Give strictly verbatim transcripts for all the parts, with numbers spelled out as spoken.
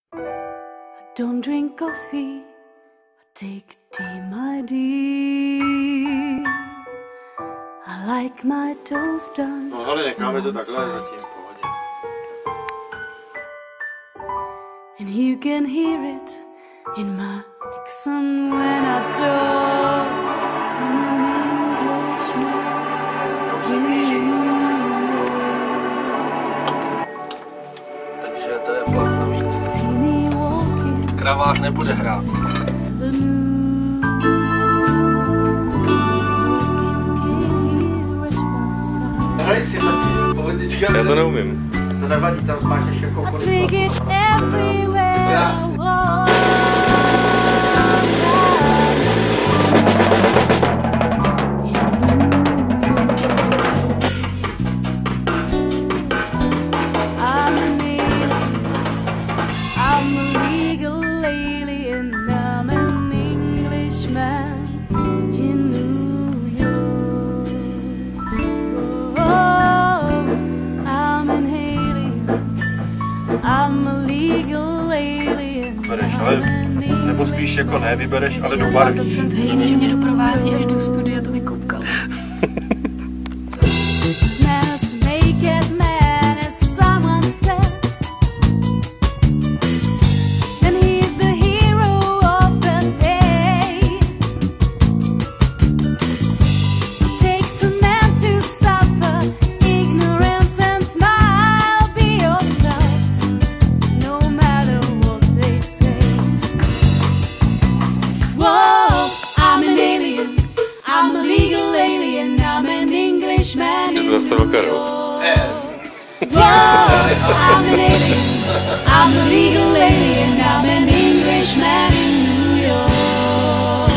Don't drink coffee, take tea, my dear. I like my toast done. No ale necháme to takhle zatím v pohodě. And you can hear it in my accent when I talk. I'm an Englishman. Takže to je plac navíc. Kravář nebude hrát. Hraj si taky, pohodička. Já to neumím. To nevadí, tam máš ještě jako Jasně. Ale, nebo spíš jako ne, vybereš, ale do barví. Docent Hejny, že mě doprovází až do studia, to vykoukal. Zastavil Karol. I'm an alien, I'm a legal alien, I'm an Englishman in New York.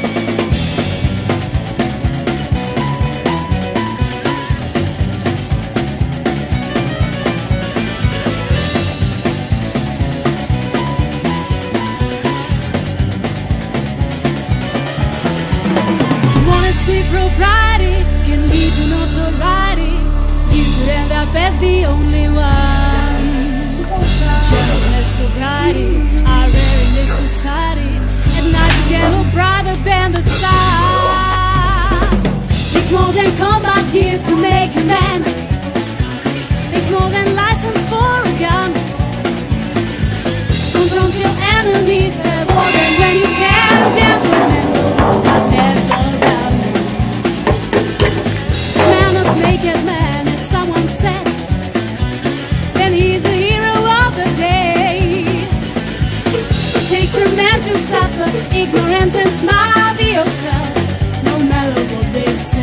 Honesty, propriety can lead to notoriety. You could end up as the only one. Gentleness, sobriety are rare in this society. At night you get no brighter than the sun. It's more than combat gear to make a man. It's more than license for a gun. Confront your enemies, say more than when you can. Gentlemen, I never done. Manners make a man, as someone said. Then he's the hero of the day. It takes a man to suffer ignorance and smile. Be yourself, no matter what they say.